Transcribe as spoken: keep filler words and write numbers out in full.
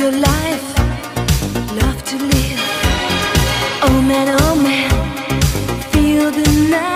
your life, love to live. Oh man, oh man, feel the night.